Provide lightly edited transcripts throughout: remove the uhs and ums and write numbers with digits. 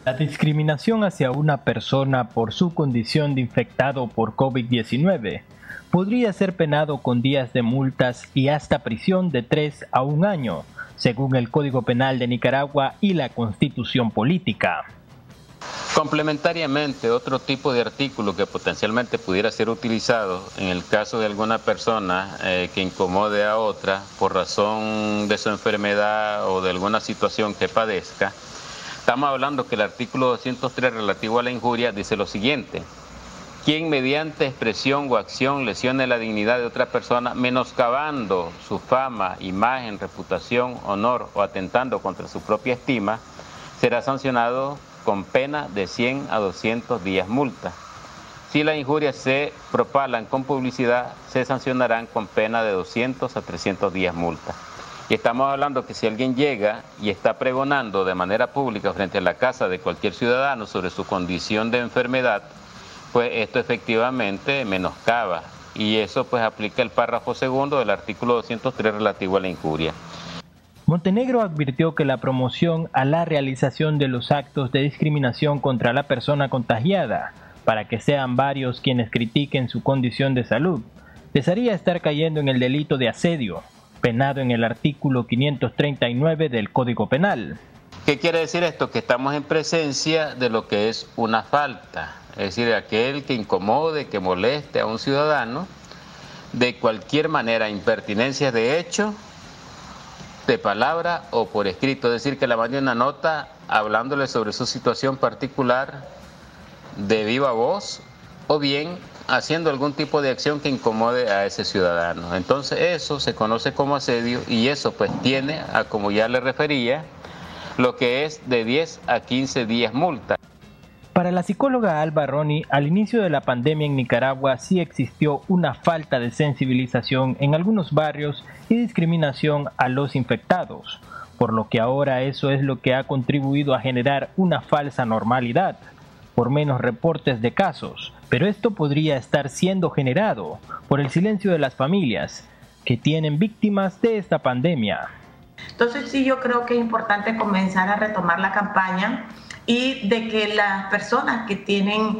La discriminación hacia una persona por su condición de infectado por COVID-19 podría ser penado con días de multas y hasta prisión de 3 a 1 año, según el Código Penal de Nicaragua y la Constitución Política. Complementariamente, otro tipo de artículo que potencialmente pudiera ser utilizado en el caso de alguna persona que incomode a otra por razón de su enfermedad o de alguna situación que padezca, estamos hablando que el artículo 203 relativo a la injuria dice lo siguiente: quien mediante expresión o acción lesione la dignidad de otra persona, menoscabando su fama, imagen, reputación, honor o atentando contra su propia estima, será sancionado con pena de 100 a 200 días multa. Si las injurias se propalan con publicidad, se sancionarán con pena de 200 a 300 días multa. Y estamos hablando que si alguien llega y está pregonando de manera pública frente a la casa de cualquier ciudadano sobre su condición de enfermedad, pues esto efectivamente menoscaba. Y eso pues aplica el párrafo segundo del artículo 203 relativo a la injuria. Montenegro advirtió que la promoción a la realización de los actos de discriminación contra la persona contagiada, para que sean varios quienes critiquen su condición de salud, les haría estar cayendo en el delito de asedio, penado en el artículo 539 del Código Penal. ¿Qué quiere decir esto? Que estamos en presencia de lo que es una falta, es decir, aquel que incomode, que moleste a un ciudadano de cualquier manera, impertinencias de hecho, de palabra o por escrito, es decir, que le mande una nota hablándole sobre su situación particular de viva voz o bien haciendo algún tipo de acción que incomode a ese ciudadano. Entonces eso se conoce como asedio y eso pues tiene, como ya le refería, lo que es de 10 a 15 días multa. Para la psicóloga Alba Roni, al inicio de la pandemia en Nicaragua sí existió una falta de sensibilización en algunos barrios y discriminación a los infectados, por lo que ahora eso es lo que ha contribuido a generar una falsa normalidad, por menos reportes de casos, pero esto podría estar siendo generado por el silencio de las familias que tienen víctimas de esta pandemia. Entonces sí, yo creo que es importante comenzar a retomar la campaña y de que las personas que tienen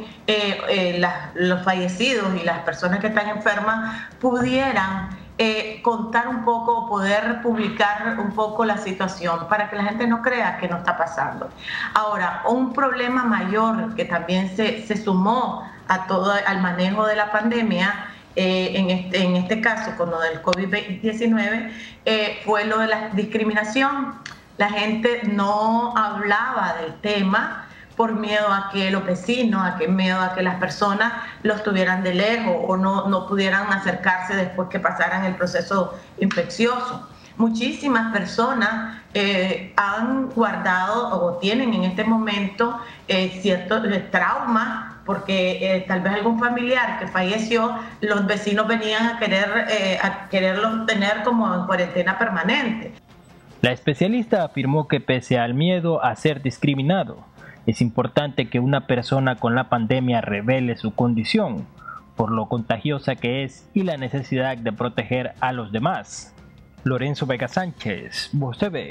los fallecidos y las personas que están enfermas pudieran contar un poco, poder publicar un poco la situación para que la gente no crea que no está pasando. Ahora, un problema mayor que también se sumó a todo al manejo de la pandemia, en este caso con lo del COVID-19, fue lo de la discriminación. La gente no hablaba del tema por miedo a que los vecinos, miedo a que las personas los tuvieran de lejos o no pudieran acercarse después que pasaran el proceso infeccioso. Muchísimas personas han guardado o tienen en este momento ciertos traumas porque tal vez algún familiar que falleció, los vecinos venían a quererlos tener como en cuarentena permanente. La especialista afirmó que pese al miedo a ser discriminado, es importante que una persona con la pandemia revele su condición, por lo contagiosa que es y la necesidad de proteger a los demás. Lorenzo Vega Sánchez, Voz TV.